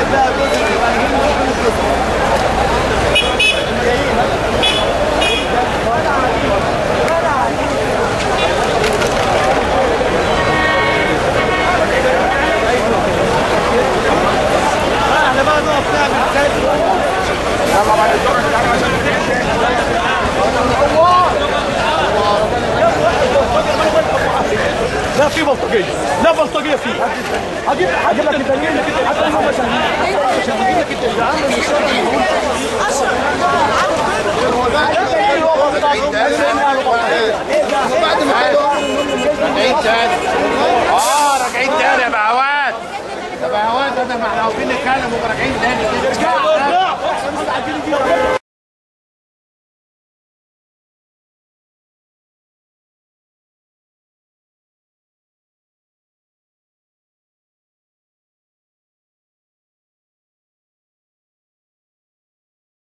لا في بلطجيه، لا بلطجيه فيه. هجيب لك الدليل حتى هم مش هجيب لك الدليل يا عم. بعد ما راجعين تاني. راجعين تاني يا بهوات. يا بهوات، ما احنا عاوزين نتكلم وراجعين تاني.